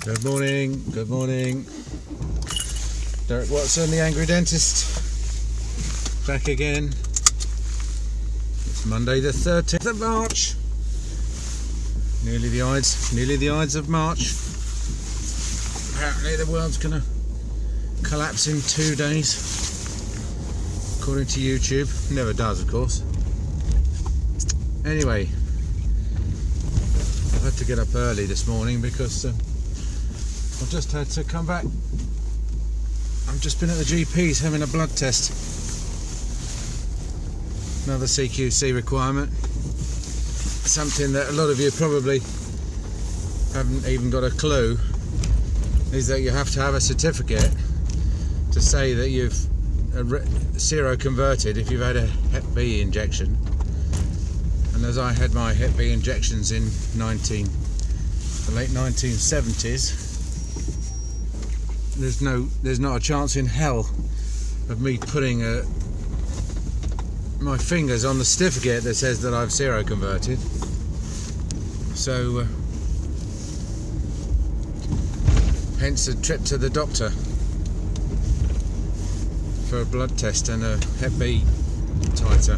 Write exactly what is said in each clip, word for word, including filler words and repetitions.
Good morning, good morning. Derek Watson, the Angry Dentist, back again. It's Monday the thirteenth of March. Nearly the Ides, nearly the Ides of March. Apparently the world's gonna collapse in two days, according to YouTube. Never does, of course. Anyway, I've had to get up early this morning because uh, I've just had to come back. I've just been at the G P's having a blood test. Another C Q C requirement. Something that a lot of you probably haven't even got a clue is that you have to have a certificate to say that you've seroconverted if you've had a Hep B injection. And as I had my Hep B injections in nineteen, the late nineteen seventies, there's no, there's not a chance in hell of me putting a, my fingers on the certificate that says that I've seroconverted. So, uh, hence a trip to the doctor for a blood test and a Hep B titer.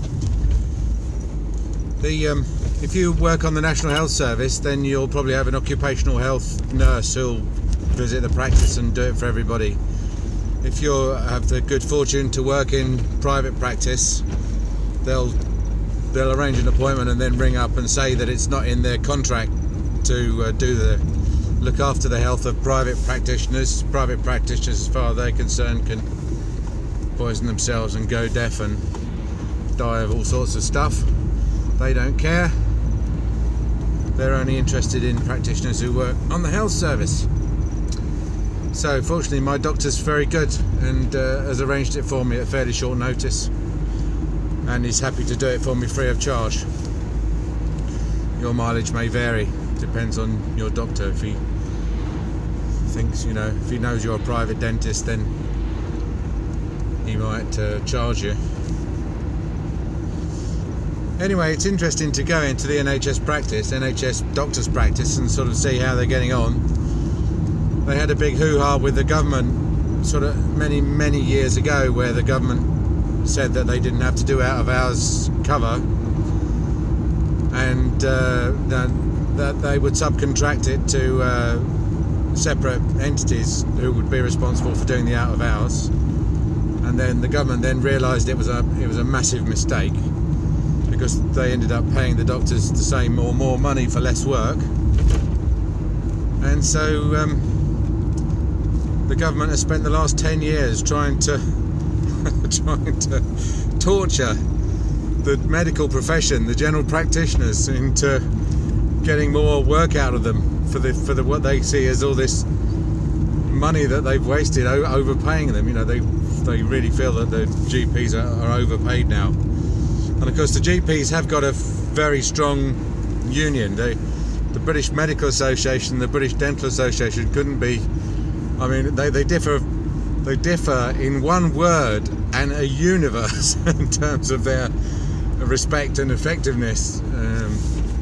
The, um, if you work on the National Health Service, then you'll probably have an occupational health nurse who'll visit the practice and do it for everybody. If you have the good fortune to work in private practice, they'll they'll arrange an appointment and then ring up and say that it's not in their contract to uh, do the look after the health of private practitioners. Private practitioners, as far as they're concerned, can poison themselves and go deaf and die of all sorts of stuff. They don't care. They're only interested in practitioners who work on the health service. So fortunately my doctor's very good and uh, has arranged it for me at fairly short notice, and he's happy to do it for me free of charge. Your mileage may vary, depends on your doctor. If he thinks, you know, if he knows you're a private dentist, then he might uh, charge you. Anyway, it's interesting to go into the N H S practice, N H S doctor's practice, and sort of see how they're getting on. They had a big hoo-ha with the government sort of many, many years ago, where the government said that they didn't have to do out-of-hours cover, and uh, that, that they would subcontract it to uh, separate entities who would be responsible for doing the out-of-hours. And then the government then realised it was a it was a massive mistake, because they ended up paying the doctors the same or more money for less work. And so um, the government has spent the last ten years trying to trying to torture the medical profession, the general practitioners, into getting more work out of them for the for the what they see as all this money that they've wasted overpaying them. You know, they they really feel that the G Ps are, are overpaid now. And of course the G Ps have got a very strong union. They, the British Medical Association, the British Dental Association couldn't be, I mean, they, they differ they differ in one word and a universe in terms of their respect and effectiveness. Um,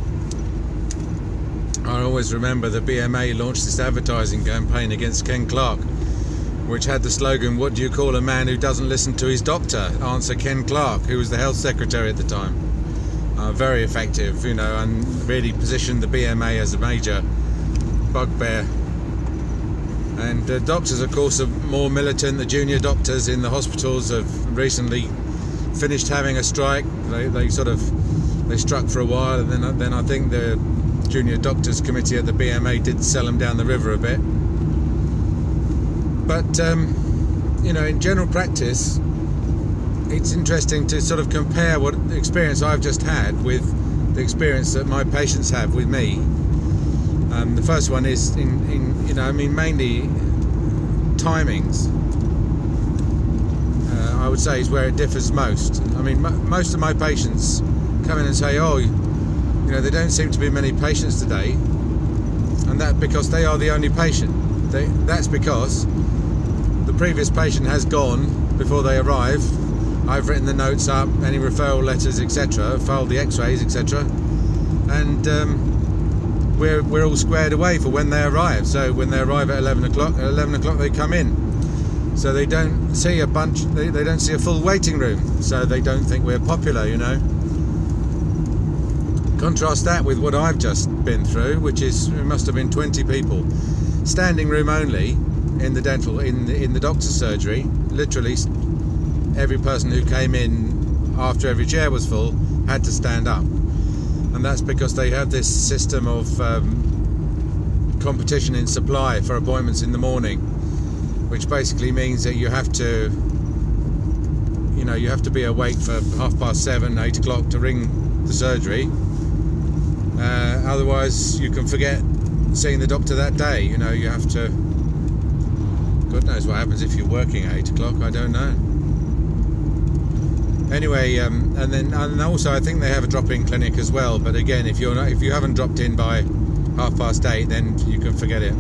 I always remember the B M A launched this advertising campaign against Ken Clarke, which had the slogan, "What do you call a man who doesn't listen to his doctor? Answer Ken Clarke," who was the health secretary at the time. Uh, very effective, you know, and really positioned the B M A as a major bugbear. And uh, doctors, of course, are more militant. The junior doctors in the hospitals have recently finished having a strike. They, they sort of they struck for a while, and then then I think the junior doctors committee at the B M A did sell them down the river a bit. But um, you know, in general practice, it's interesting to sort of compare what the experience I've just had with the experience that my patients have with me. Um, the first one is in, in, you know, I mean, mainly timings. Uh, I would say is where it differs most. I mean, m most of my patients come in and say, "Oh, you know, there don't seem to be many patients today," and that because they are the only patient. They, that's because the previous patient has gone before they arrive. I've written the notes up, any referral letters, et cetera, filed the X-rays, et cetera, and um, we're, we're all squared away for when they arrive. So when they arrive at eleven o'clock, at eleven o'clock they come in. So they don't see a bunch, they, they don't see a full waiting room, so they don't think we're popular, you know. Contrast that with what I've just been through, which is, it must have been twenty people, standing room only in the dental, in the, in the doctor's surgery. Literally every person who came in after every chair was full had to stand up. And that's because they have this system of um, competition in supply for appointments in the morning, which basically means that you have to, you know, you have to be awake for half past seven, eight o'clock to ring the surgery. Uh, otherwise, you can forget seeing the doctor that day. You know, you have to. God knows what happens if you're working at eight o'clock. I don't know. Anyway, um, and then and also I think they have a drop-in clinic as well. But again, if you're not, if you haven't dropped in by half past eight, then you can forget it.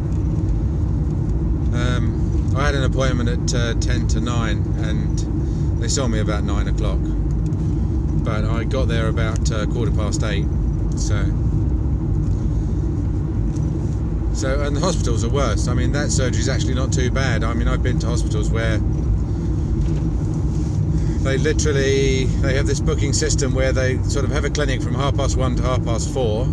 Um, I had an appointment at uh, ten to nine, and they saw me about nine o'clock. But I got there about uh, quarter past eight. So, so and the hospitals are worse. I mean, that surgery's actually not too bad. I mean, I've been to hospitals where they literally they have this booking system where they sort of have a clinic from half past one to half past four.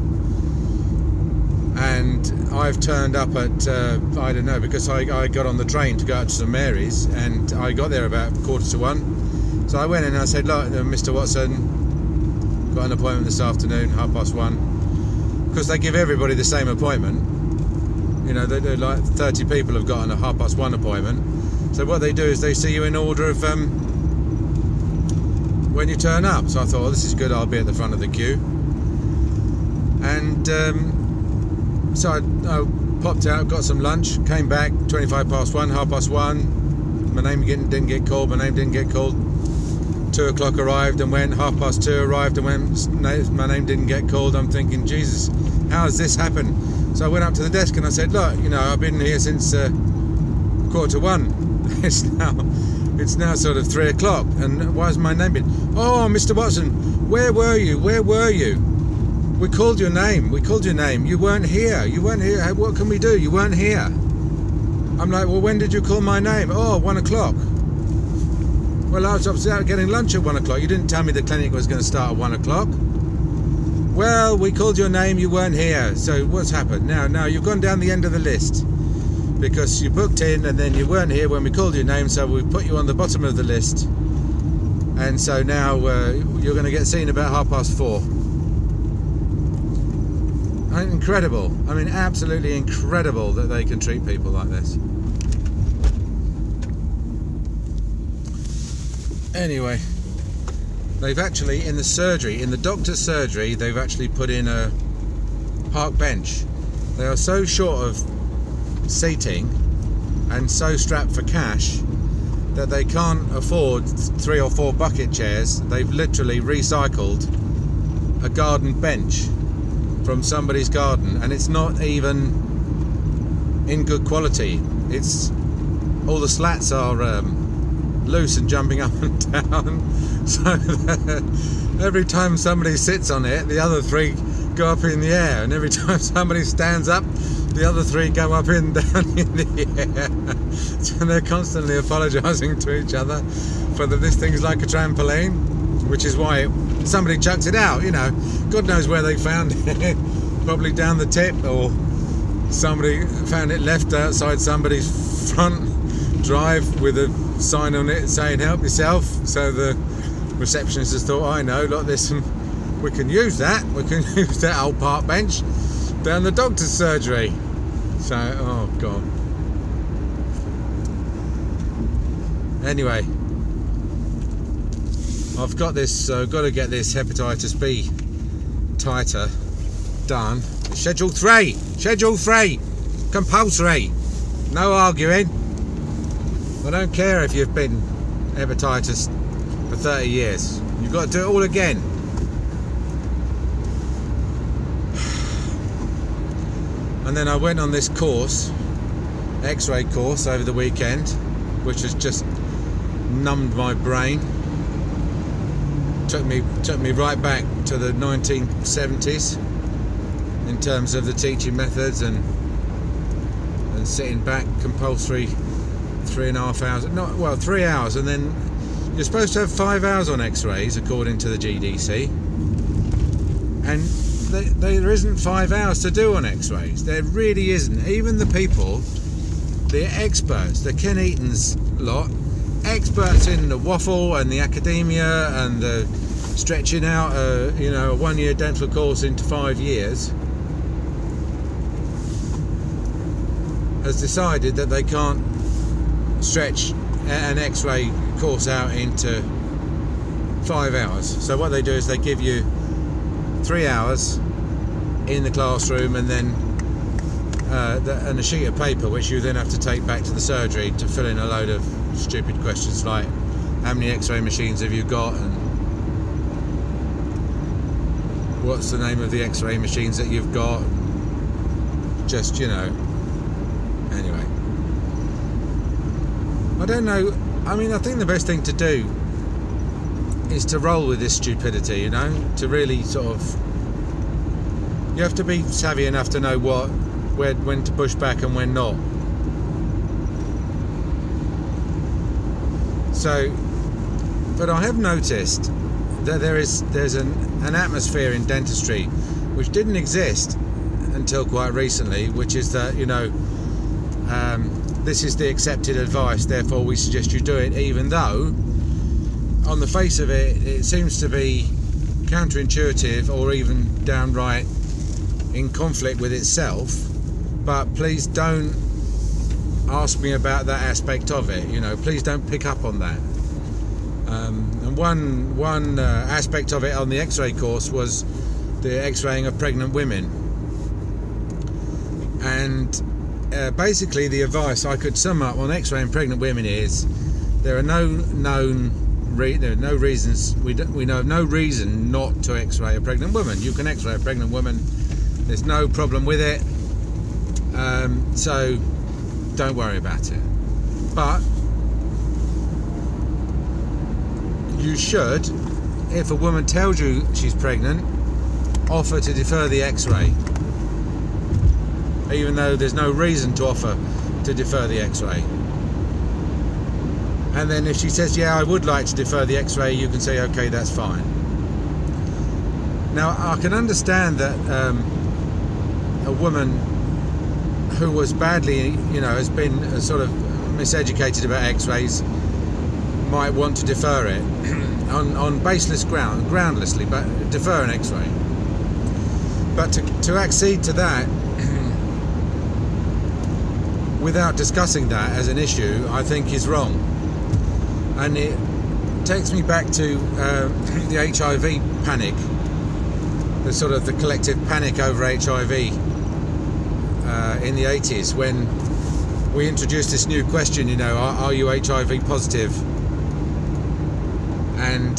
And I've turned up at, uh, I don't know, because I, I got on the train to go out to St Mary's, and I got there about quarter to one. So I went in and I said, look, Mister Watson, got an appointment this afternoon, half past one. Because they give everybody the same appointment. You know, they do, like thirty people have got a half past one appointment. So what they do is they see you in order of um, when you turn up. So I thought, well, this is good, I'll be at the front of the queue. And um, so I, I popped out, got some lunch, came back, twenty-five past one, half past one. My name didn't, didn't get called, my name didn't get called. Two o'clock arrived and went, half past two arrived and went, my name didn't get called. I'm thinking, Jesus, how has this happened? So I went up to the desk and I said, look, you know, I've been here since uh, quarter to one. It's now, it's now sort of three o'clock, and why has my name been? Oh, Mister Watson, where were you? Where were you? We called your name. We called your name. You weren't here. You weren't here. What can we do? You weren't here. I'm like, well, when did you call my name? Oh, one o'clock. Well, I was out getting lunch at one o'clock. You didn't tell me the clinic was going to start at one o'clock. Well, we called your name, you weren't here. So what's happened? Now, now you've gone down the end of the list because you booked in and then you weren't here when we called your name, so we put you on the bottom of the list. And so now uh, you're going to get seen about half past four. Incredible. I mean, absolutely incredible that they can treat people like this. Anyway, they've actually, in the surgery, in the doctor's surgery, they've actually put in a park bench. They are so short of seating and so strapped for cash that they can't afford three or four bucket chairs. They've literally recycled a garden bench from somebody's garden, and it's not even in good quality. It's all the slats are um, loose and jumping up and down, so every time somebody sits on it, the other three go up in the air, and every time somebody stands up, the other three go up and down in the air. So they're constantly apologising to each other for that this thing's like a trampoline, which is why it, somebody chucked it out, you know. God knows where they found it. Probably down the tip, or somebody found it left outside somebody's front drive with a sign on it saying help yourself. So the receptionist has thought, I know, look, there's some, we can use that, we can use that old park bench down the doctor's surgery. So, oh God. Anyway, I've got this, uh, got to get this hepatitis B titer done. Schedule three, schedule three, compulsory, no arguing. I don't care if you've been hepatitis for thirty years, you've got to do it all again. And then I went on this course, X-ray course, over the weekend, which has just numbed my brain. Took me took me right back to the nineteen seventies. in terms of the teaching methods and and sitting back compulsory three and a half hours, not well three hours, and then you're supposed to have five hours on X-rays according to the G D C, and they, they, there isn't five hours to do on X-rays. There really isn't. Even the people, the experts, the Ken Eaton's lot, experts in the waffle and the academia and the stretching out a you know a one-year dental course into five years, has decided that they can't stretch an X-ray course out into five hours. So what they do is they give you three hours in the classroom and then uh, the, and a sheet of paper which you then have to take back to the surgery to fill in a load of stupid questions like how many X-ray machines have you got and what's the name of the X-ray machines that you've got. Just, you know, anyway, I don't know. I mean, I think the best thing to do is to roll with this stupidity, you know, to really sort of, you have to be savvy enough to know what, where, when to push back and when not. So, but I have noticed that there is there's an, an atmosphere in dentistry which didn't exist until quite recently, which is that, you know, um, this is the accepted advice, therefore we suggest you do it, even though on the face of it it seems to be counterintuitive or even downright in conflict with itself. But please don't ask me about that aspect of it, you know, please don't pick up on that. Um, and one one uh, aspect of it on the X-ray course was the X-raying of pregnant women, and uh, basically the advice I could sum up on X-raying pregnant women is there are no known re there are no reasons we don't, we know of no reason not to X-ray a pregnant woman. You can X-ray a pregnant woman, there's no problem with it, um, so don't worry about it. But you should, if a woman tells you she's pregnant, offer to defer the X-ray, even though there's no reason to offer to defer the X-ray. And then if she says, yeah, I would like to defer the X-ray, you can say, okay, that's fine. Now, I can understand that um, a woman who was badly, you know, has been uh, sort of miseducated about X-rays might want to defer it on, on baseless ground, groundlessly, but defer an X-ray. But to, to accede to that without discussing that as an issue, I think is wrong. And it takes me back to uh, the H I V panic, the sort of the collective panic over H I V uh, in the eighties, when we introduced this new question, you know, are, are you H I V positive? And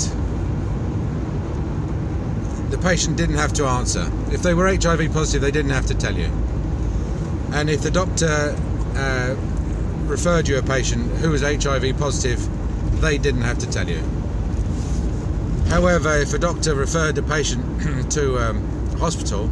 the patient didn't have to answer. If they were H I V positive, they didn't have to tell you. And if the doctor uh, referred you a patient who was H I V positive, they didn't have to tell you. However, if a doctor referred a patient to um, a hospital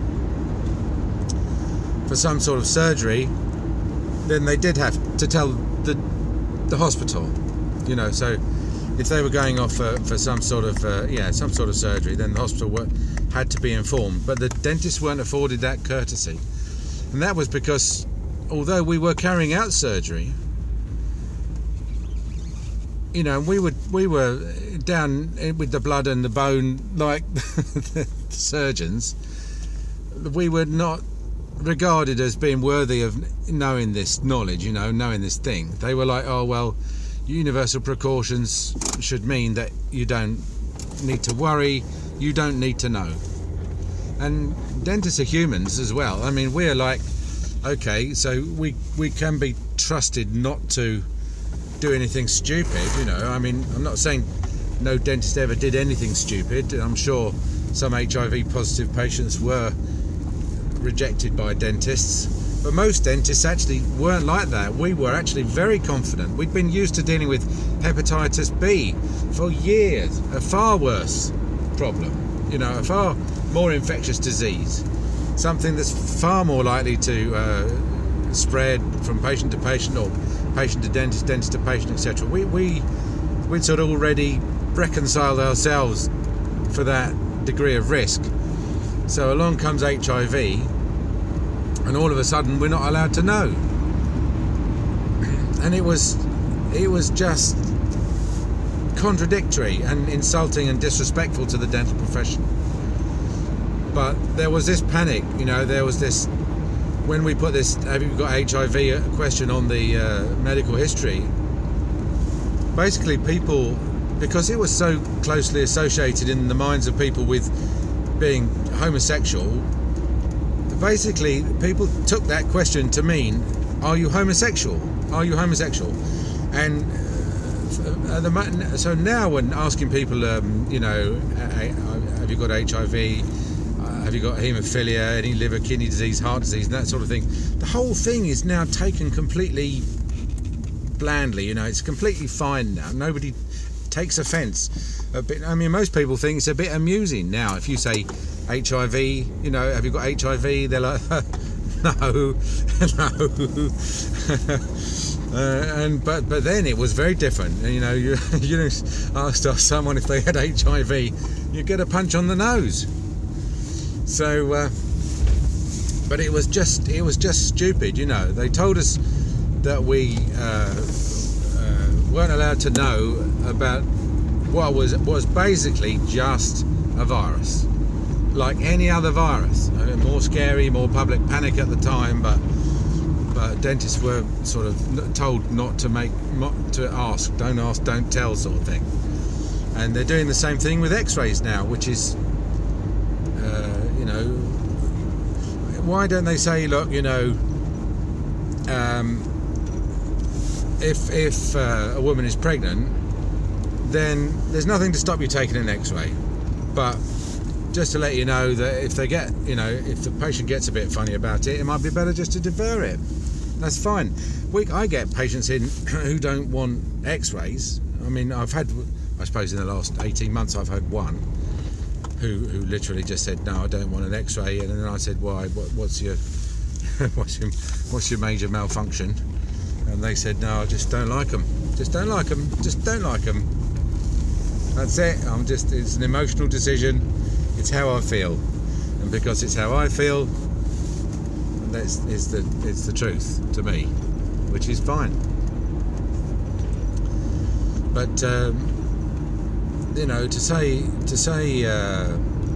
for some sort of surgery, then they did have to tell the the hospital, you know. So if they were going off for, for some sort of uh, yeah some sort of surgery, then the hospital were, had to be informed. But the dentists weren't afforded that courtesy, and that was because although we were carrying out surgery, you know, we would we were down with the blood and the bone like the surgeons. We were not regarded as being worthy of knowing this knowledge, you know, knowing this thing. They were like, oh well, universal precautions should mean that you don't need to worry, you don't need to know. And dentists are humans as well. I mean, we're like, okay, so we we can be trusted not to do anything stupid, you know. I mean, I'm not saying no dentist ever did anything stupid. I'm sure some H I V positive patients were rejected by dentists, but most dentists actually weren't like that. We were actually very confident. We'd been used to dealing with hepatitis B for years, a far worse problem, you know, a far more infectious disease. something that's far more likely to uh, spread from patient to patient, or patient to dentist, dentist to patient, et cetera. We we we'd sort of already reconciled ourselves for that degree of risk. So along comes H I V, and all of a sudden we're not allowed to know. And it was it was just contradictory and insulting and disrespectful to the dental profession. But there was this panic, you know, there was this, when we put this "have you got H I V" question on the uh, medical history, basically people, because it was so closely associated in the minds of people with being homosexual, basically people took that question to mean, are you homosexual? Are you homosexual? And uh, the, so now when asking people, um, you know, have you got H I V? Have you got haemophilia, any liver, kidney disease, heart disease, and that sort of thing? The whole thing is now taken completely blandly. You know, it's completely fine now. Nobody takes offence. A bit. I mean, most people think it's a bit amusing now. If you say H I V, you know, have you got H I V? They're like, no, no. uh, and but but then it was very different. You know, you you asked someone if they had H I V, you get a punch on the nose. So, uh, but it was just it was just stupid, you know. They told us that we uh, uh, weren't allowed to know about what was was basically just a virus, like any other virus. I mean, more scary, more public panic at the time, but but dentists were sort of told not to make, not to ask, don't ask, don't tell, sort of thing. And they're doing the same thing with X-rays now, which is. Uh, you know, why don't they say, look, you know, um, if if uh, a woman is pregnant, then there's nothing to stop you taking an X-ray, but just to let you know that if they get, you know, if the patient gets a bit funny about it, it might be better just to defer it. That's fine. We, I get patients in who don't want X-rays. I mean, I've had, I suppose in the last eighteen months, I've had one. Who, who literally just said, no, I don't want an X-ray, and then I said, why? What, what's your, what's your, what's your major malfunction? And they said, no, I just don't like them. Just don't like them. Just don't like them. That's it. I'm just. It's an emotional decision. It's how I feel, and because it's how I feel, that's is the it's the truth to me, which is fine. But. Um, You know, to say to say uh,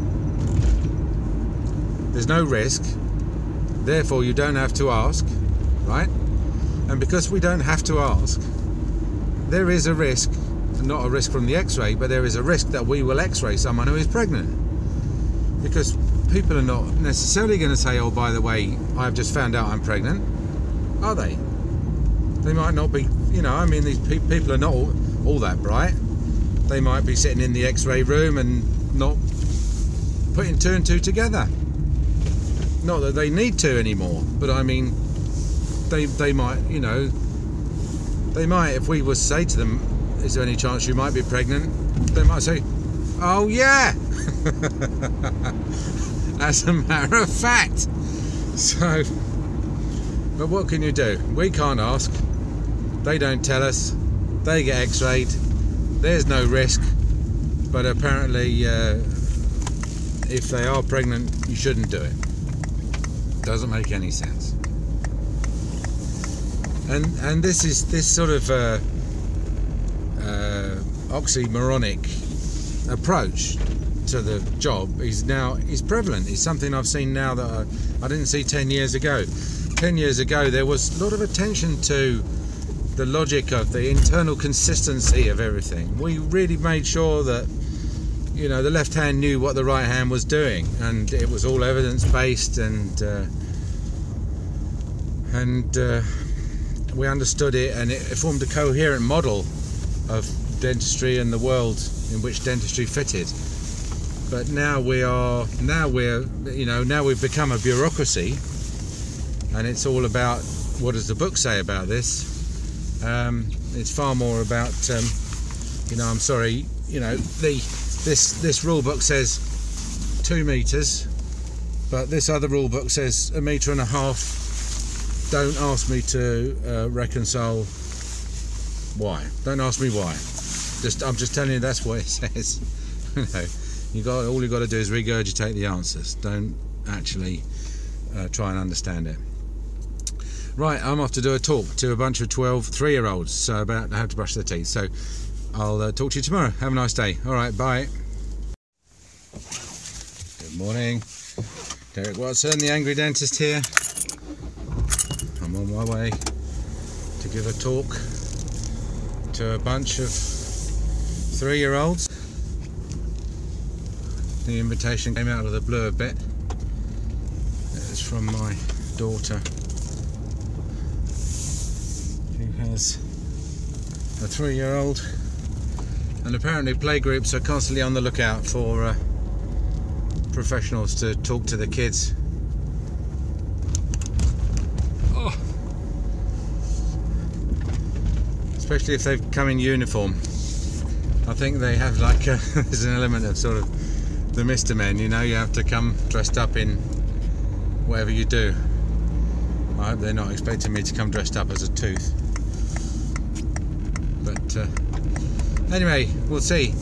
there's no risk, therefore you don't have to ask, right? And because we don't have to ask, there is a risk, not a risk from the X-ray, but there is a risk that we will X-ray someone who is pregnant, because people are not necessarily going to say, oh, by the way, I've just found out I'm pregnant, are they? They might not be. You know, I mean, these pe people are not all, all that bright. They might be sitting in the X-ray room and not putting two and two together. Not that they need to anymore, but I mean, they they might, you know, they might, if we were to say to them, is there any chance you might be pregnant? They might say, oh yeah, as a matter of fact. So, but what can you do? We can't ask. They don't tell us. They get X-rayed. There's no risk, but apparently uh, if they are pregnant, you shouldn't do it. Doesn't make any sense. And and this is this sort of uh, uh, oxymoronic approach to the job is now is prevalent. It's something I've seen now that I, I didn't see ten years ago. Ten years ago, there was a lot of attention to the logic of the internal consistency of everything. We really made sure that, you know, the left hand knew what the right hand was doing, and it was all evidence based, and uh, and uh, we understood it, and it formed a coherent model of dentistry and the world in which dentistry fitted. But now we are now we're you know now we've become a bureaucracy, and it's all about, what does the book say about this? Um, it's far more about, um, you know, I'm sorry, you know, the this this rule book says two meters, But this other rule book says a metre and a half. Don't ask me to uh, reconcile why. Don't ask me why. Just I'm just telling you that's what it says. You know, you got all you got to do is regurgitate the answers. Don't actually uh, try and understand it. Right, I'm off to do a talk to a bunch of twelve, three-year-olds so about how to brush their teeth. So I'll uh, talk to you tomorrow. Have a nice day. All right, bye. Good morning. Derek Watson, the Angry Dentist here. I'm on my way to give a talk to a bunch of three-year-olds. The invitation came out of the blue a bit. It's from my daughter, who has a three-year-old, and apparently playgroups are constantly on the lookout for uh, professionals to talk to the kids. Oh. Especially if they've come in uniform. I think they have like a, there's an element of sort of the Mister Men, you know, you have to come dressed up in whatever you do. I hope they're not expecting me to come dressed up as a tooth. But uh, anyway, we'll see.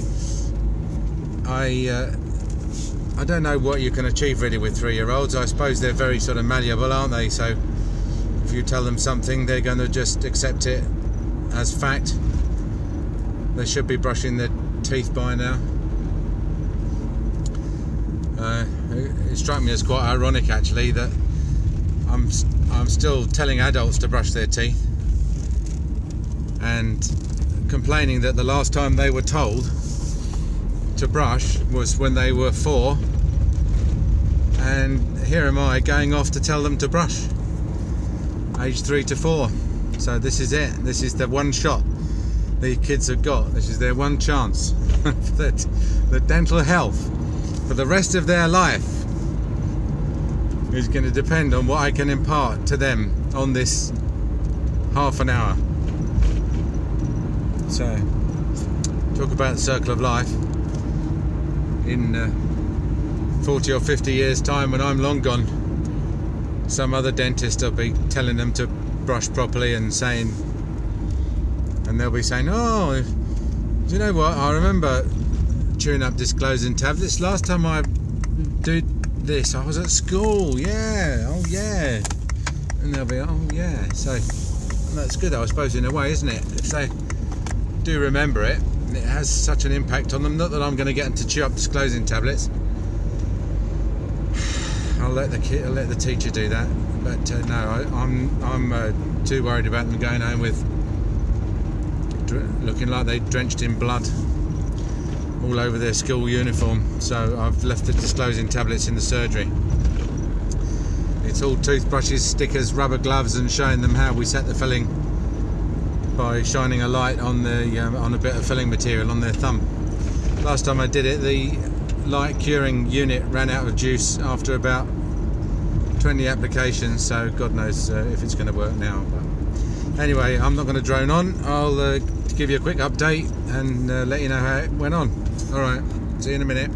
I uh, I don't know what you can achieve really with three-year-olds. I suppose they're very sort of malleable, aren't they? So if you tell them something, they're going to just accept it as fact. They should be brushing their teeth by now. Uh, it struck me as quite ironic actually that I'm I'm still telling adults to brush their teeth and complaining that the last time they were told to brush was when they were four, and here am I going off to tell them to brush age three to four. So this is it. This is the one shot the kids have got. This is their one chance. that the dental health for the rest of their life is going to depend on what I can impart to them on this half an hour. So talk about the circle of life. In uh, forty or fifty years time, when I'm long gone, some other dentist will be telling them to brush properly and saying, and they'll be saying, oh, do you know what, I remember chewing up disclosing tablets last time I did this, I was at school, yeah, oh yeah, and they'll be, oh yeah. So that's good though, I suppose, in a way, isn't it? If they do remember it, it has such an impact on them. Not that I'm going to get them to chew up disclosing tablets. I'll let the kid, I'll let the teacher do that. But uh, no, I, I'm I'm uh, too worried about them going home with looking like they drenched in blood all over their school uniform. So I've left the disclosing tablets in the surgery. It's all toothbrushes, stickers, rubber gloves, and showing them how we set the filling by shining a light on the um, on a bit of filling material on their thumb. Last time I did it, the light curing unit ran out of juice after about twenty applications, so God knows uh, if it's going to work now. But anyway, I'm not going to drone on. I'll uh, give you a quick update and uh, let you know how it went on. Alright, see you in a minute.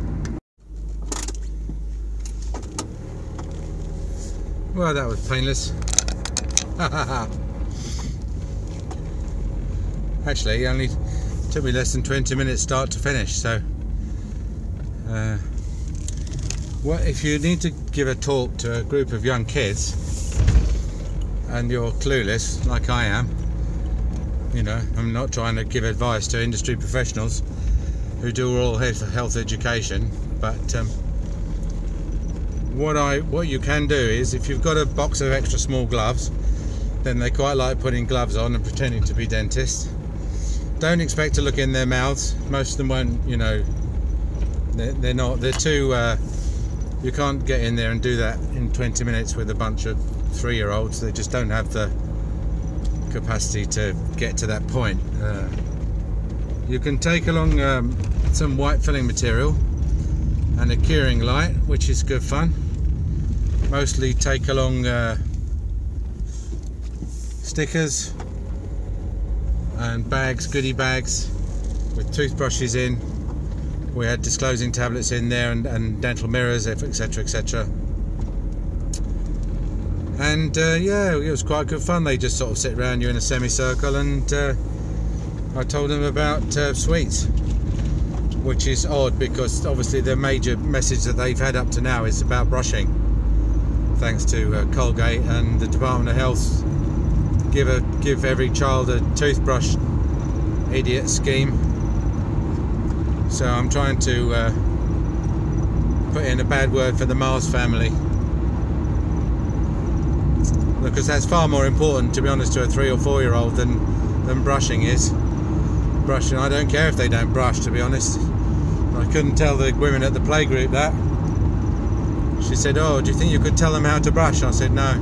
Well, that was painless. Actually, it only took me less than twenty minutes start to finish. So uh, what if you need to give a talk to a group of young kids and you're clueless like I am, you know, I'm not trying to give advice to industry professionals who do oral health education, but um, what I what you can do is, if you've got a box of extra small gloves, then they quite like putting gloves on and pretending to be dentists. Don't expect to look in their mouths. Most of them won't, you know, they're, they're not, they're too, uh, you can't get in there and do that in twenty minutes with a bunch of three-year-olds. They just don't have the capacity to get to that point. Uh, you can take along um, some white filling material and a curing light, which is good fun. Mostly take along uh, stickers and bags, goodie bags with toothbrushes in. We had disclosing tablets in there and, and dental mirrors, etc, et cetera. And uh, yeah, it was quite good fun. They just sort of sit around you in a semicircle, and uh, I told them about uh, sweets, which is odd because obviously the major message that they've had up to now is about brushing, thanks to uh, Colgate and the Department of Health give a give every child a toothbrush idiot scheme. So I'm trying to uh, put in a bad word for the Mars family, because that's far more important, to be honest, to a three or four year old than than brushing is. Brushing, I don't care if they don't brush, to be honest. I couldn't tell the women at the playgroup that. She said, "Oh, do you think you could tell them how to brush?" I said, "No."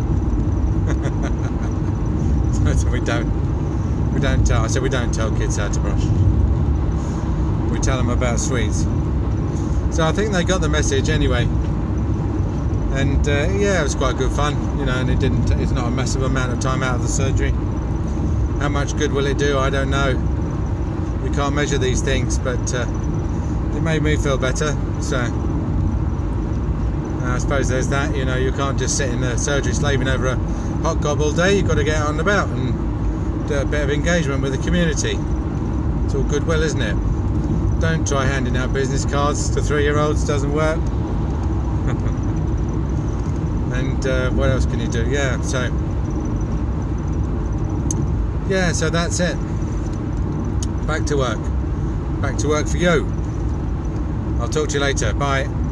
So we don't. We don't tell. I said we don't tell kids how to brush. We tell them about sweets. So I think they got the message anyway. And uh, yeah, it was quite good fun, you know. And it didn't. It's not a massive amount of time out of the surgery. How much good will it do? I don't know. We can't measure these things, but uh, it made me feel better. So I suppose there's that. You know, you can't just sit in the surgery slaving over a hot gob all day. You've got to get out and about and do a bit of engagement with the community. It's all goodwill, isn't it? Don't try handing out business cards to three-year-olds. Doesn't work. And uh, what else can you do? Yeah. So yeah. So that's it. Back to work. Back to work for you. I'll talk to you later. Bye.